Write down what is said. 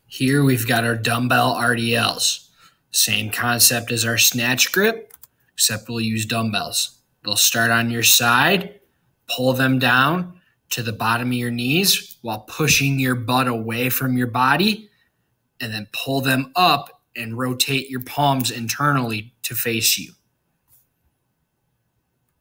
Here we've got our dumbbell RDLs. Same concept as our snatch grip, except we'll use dumbbells. They'll start on your side, pull them down to the bottom of your knees while pushing your butt away from your body, and then pull them up and rotate your palms internally to face you.